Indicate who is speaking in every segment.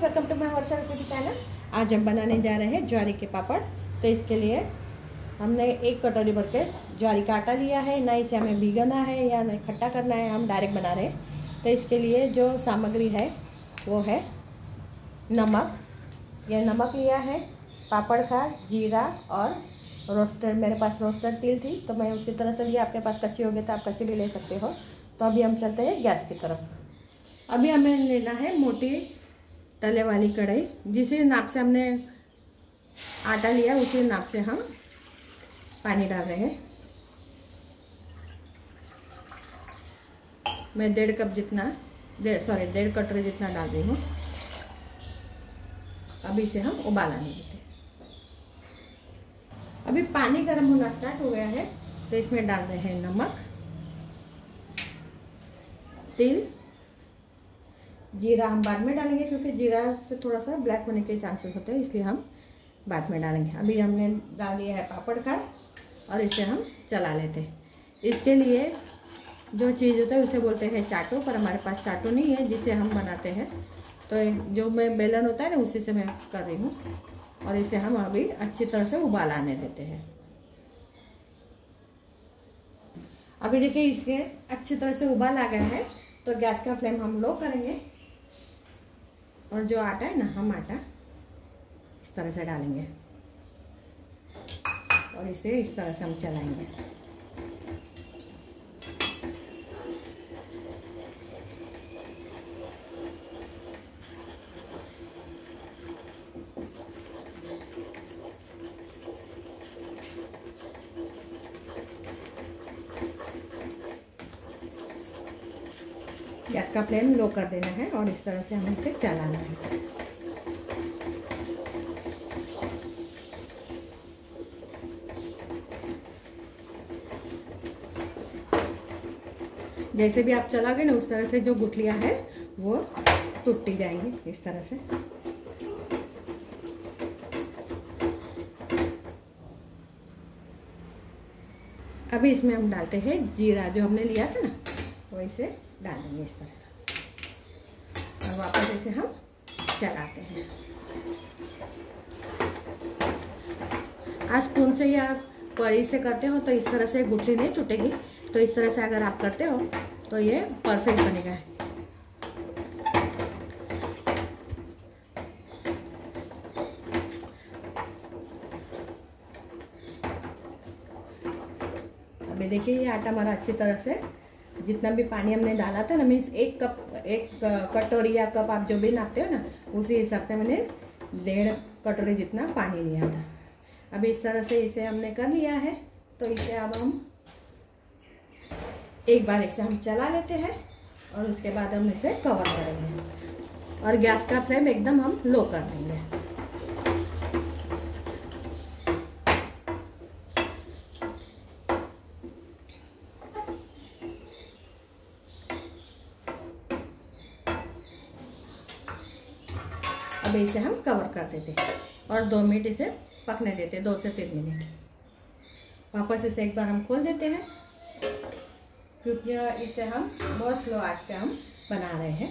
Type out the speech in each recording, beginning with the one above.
Speaker 1: Welcome to my Varsha recipe channel. आज हम बनाने जा रहे हैं ज्वारी के पापड़। तो इसके लिए हमने 1 कटोरी भर के ज्वारी का आटा लिया है। ना इसे हमें भिगोना है या नहीं खट्टा करना है, हम डायरेक्ट बना रहे हैं। तो इसके लिए जो सामग्री है वो है नमक। यह नमक लिया है, पापड़ का जीरा और रोस्टेड, मेरे पास रोस्टेड तिल थी तो मैं उसी तरह से लिया। आपके पास कच्ची होगी तो आप कच्ची भी ले सकते हो। तो अभी हम चलते हैं गैस की तरफ। अभी हमें लेना है मोटी तले वाली कढ़ाई। जिस नाप से हमने आटा लिया उसी नाप से हम पानी डाल रहे हैं। मैं 1.5 कप जितना 1.5 कटोरी जितना डाल रही हूँ। अभी इसे हम उबालने देते हैं। अभी पानी गर्म होना स्टार्ट हो गया है तो इसमें डाल रहे हैं नमक, तिल, जीरा हम बाद में डालेंगे क्योंकि जीरा से थोड़ा सा ब्लैक होने के चांसेस होते हैं, इसलिए हम बाद में डालेंगे। अभी हमने डाल दिया है पापड़ का और इसे हम चला लेते हैं। इसके लिए जो चीज़ होता है उसे बोलते हैं चाटू, पर हमारे पास चाटू नहीं है जिसे हम बनाते हैं। तो जो मैं बेलन होता है ना उसी से मैं कर रही हूँ। और इसे हम अभी अच्छी तरह से उबाल आने देते हैं। अभी देखिए इसके अच्छी तरह से उबाल आ गया है तो गैस का फ्लेम हम लो करेंगे। और जो आटा है ना, हम आटा इस तरह से डालेंगे और इसे इस तरह से हम चलाएंगे। गैस का फ्लेम लो कर देना है और इस तरह से हमें इसे चलाना है। जैसे भी आप चलाओगे ना उस तरह से जो गुठलियां हैं वो टूटती जाएंगी इस तरह से। अभी इसमें हम डालते हैं जीरा, जो हमने लिया था ना वो इसे डाल देंगे इस तरह से और वापस इसे हम चलाते हैं। आज स्पून से या कढ़ी से करते हो तो इस तरह से गुठली नहीं टूटेगी। तो इस तरह से अगर आप करते हो तो ये परफेक्ट बनेगा। अभी देखिए ये आटा हमारा अच्छी तरह से, जितना भी पानी हमने डाला था ना, मीन्स 1 कटोरी या कप आप जो भी नापते हो ना उसी हिसाब से मैंने 1.5 कटोरी जितना पानी लिया था। अभी इस तरह से इसे हमने कर लिया है तो इसे अब हम एक बार इसे हम चला लेते हैं और उसके बाद हम इसे कवर करेंगे और गैस का फ्लेम एकदम हम लो कर देंगे। अब इसे हम कवर कर देते हैं और 2 मिनट इसे पकने देते हैं, 2 से 3 मिनट। वापस इसे एक बार हम खोल देते हैं क्योंकि इसे हम बहुत स्लो आंच पे हम बना रहे हैं।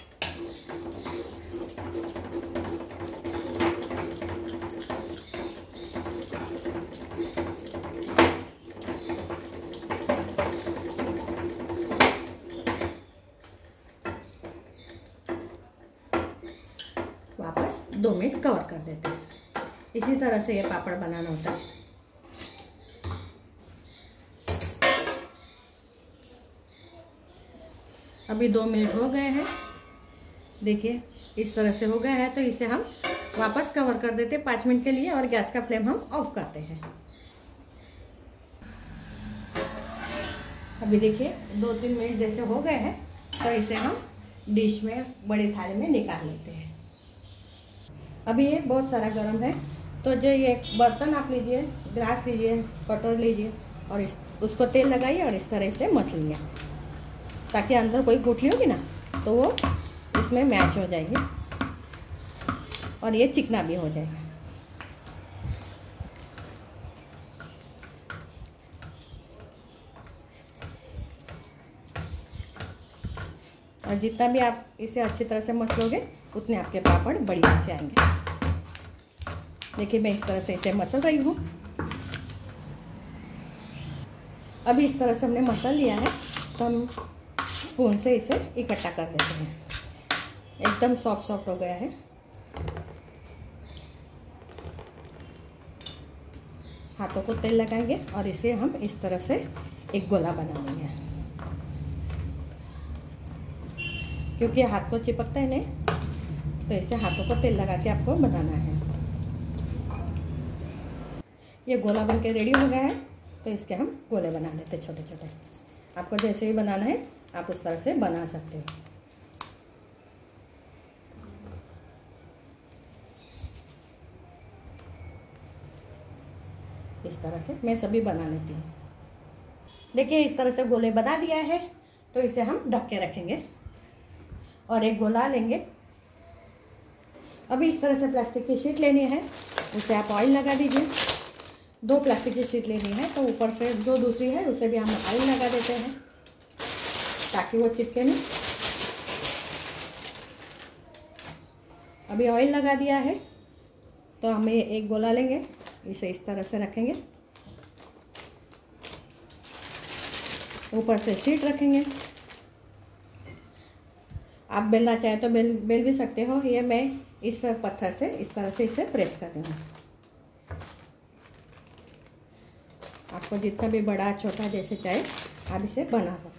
Speaker 1: वापस 2 मिनट कवर कर देते हैं। इसी तरह से ये पापड़ बनाना होता है। अभी 2 मिनट हो गए हैं, देखिए इस तरह से हो गया है। तो इसे हम वापस कवर कर देते हैं 5 मिनट के लिए और गैस का फ्लेम हम ऑफ करते हैं। अभी देखिए 2-3 मिनट जैसे हो गए हैं तो इसे हम डिश में, बड़ी थाली में निकाल लेते हैं। अभी ये बहुत सारा गर्म है तो जो ये बर्तन आप लीजिए, ग्लास लीजिए, कटोरी लीजिए और उसको तेल लगाइए और इस तरह से मस लीजिए ताकि अंदर कोई गुठली होगी ना तो वो इसमें मैच हो जाएगी और ये चिकना भी हो जाएगा। और जितना भी आप इसे अच्छी तरह से मसलोगे उतने आपके पापड़ बढ़िया से आएंगे। देखिए मैं इस तरह से इसे मसल रही हूँ। अभी इस तरह से हमने मसल लिया है तो हम स्पून से इसे इकट्ठा कर देते हैं। एकदम सॉफ्ट सॉफ्ट हो गया है। हाथों को तेल लगाएंगे और इसे हम इस तरह से एक गोला बना लेंगे, क्योंकि हाथ को चिपकता है नहीं, तो इसे हाथों को तेल लगा के आपको बनाना है। ये गोला बन के रेडी हो गया है, तो इसके हम गोले बना लेते हैं छोटे छोटे। आपको जैसे भी बनाना है आप उस तरह से बना सकते हो। इस तरह से मैं सभी बना लेती हूँ। देखिए इस तरह से गोले बना दिया है, तो इसे हम ढक के रखेंगे और एक गोला लेंगे। अभी इस तरह से प्लास्टिक की शीट लेनी है, उसे आप ऑयल लगा दीजिए। 2 प्लास्टिक की शीट लेनी है, तो ऊपर से जो दूसरी है उसे भी हम ऑयल लगा देते हैं ताकि वो चिपके नहीं। अभी ऑयल लगा दिया है, तो हमें एक गोला लेंगे, इसे इस तरह से रखेंगे, ऊपर से शीट रखेंगे। आप बेलना चाहे तो बेल भी सकते हो। ये मैं इस पत्थर से इस तरह से इसे प्रेस कर दूँगी। आपको जितना भी बड़ा छोटा जैसे चाहे आप इसे बना सकते हो।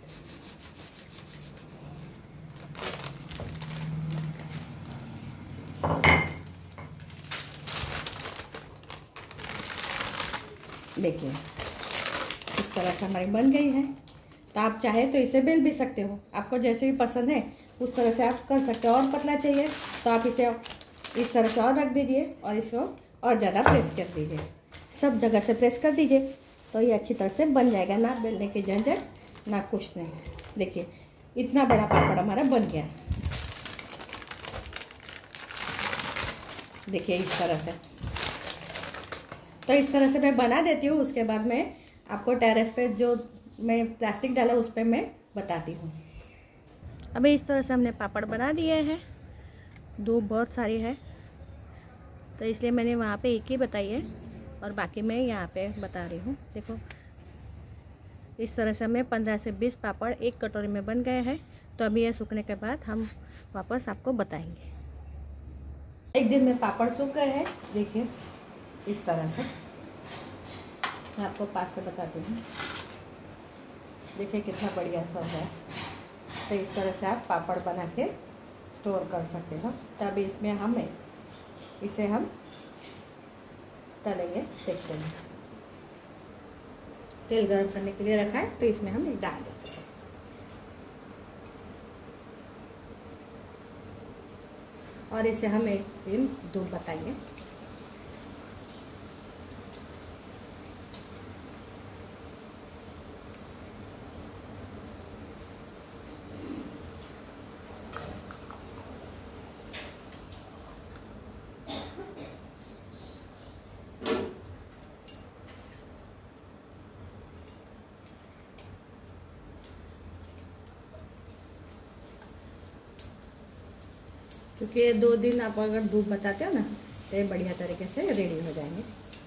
Speaker 1: देखिए इस तरह से हमारी बन गई है। तो आप चाहे तो इसे बेल भी सकते हो, आपको जैसे भी पसंद है उस तरह से आप कर सकते हो। और पतला चाहिए तो आप इसे इस तरह से और रख दीजिए और इसको और ज़्यादा प्रेस कर दीजिए। सब जगह से प्रेस कर दीजिए तो ये अच्छी तरह से बन जाएगा, ना बेलने की झंझट ना कुछ नहीं। देखिए इतना बड़ा पापड़ हमारा बन गया। देखिए इस तरह से, तो इस तरह से मैं बना देती हूँ। उसके बाद मैं आपको टेरेस पे जो मैं प्लास्टिक डाला उस पर मैं बताती हूँ। अभी इस तरह से हमने पापड़ बना दिए हैं। धूप बहुत सारी है तो इसलिए मैंने वहाँ पे एक ही बताई है और बाकी मैं यहाँ पे बता रही हूँ। देखो इस तरह से हमें 15 से 20 पापड़ एक कटोरी में बन गए हैं। तो अभी ये सूखने के बाद हम वापस आपको बताएंगे। एक दिन में पापड़ सूख गए हैं। देखिए इस तरह से मैं आपको पास से बताती हूँ। देखिए कितना बढ़िया सा है। तो इस तरह से आप पापड़ बना के स्टोर कर सकते हो। तब इसमें इसे हम तलेंगे। देखते हैं, तेल गर्म करने के लिए रखा है तो इसमें हम डाल देते हैं और इसे हम एक दिन धूप बताइए। क्योंकि ये 2 दिन आप अगर धूप बताते हो ना तो ये बढ़िया तरीके से रेडी हो जाएंगे।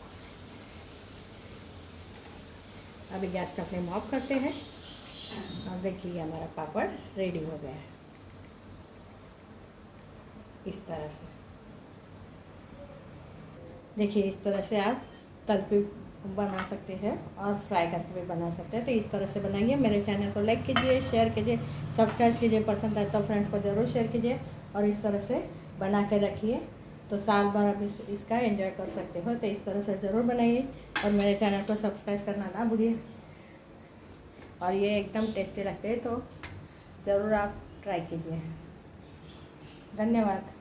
Speaker 1: अभी गैस का फ्लेम ऑफ करते हैं और देखिए हमारा पापड़ रेडी हो गया है इस तरह से। देखिए इस तरह से आप तल पे बना सकते हैं और फ्राई करके भी बना सकते हैं। तो इस तरह से बनाइए। मेरे चैनल को लाइक कीजिए, शेयर कीजिए, सब्सक्राइब कीजिए। पसंद आए तो फ्रेंड्स को ज़रूर शेयर कीजिए और इस तरह से बना के रखिए तो साल भर आप इसका एंजॉय कर सकते हो। तो इस तरह से ज़रूर बनाइए और मेरे चैनल को सब्सक्राइब करना ना भूलिए। और ये एकदम टेस्टी लगते हैं तो ज़रूर आप ट्राई कीजिए। धन्यवाद।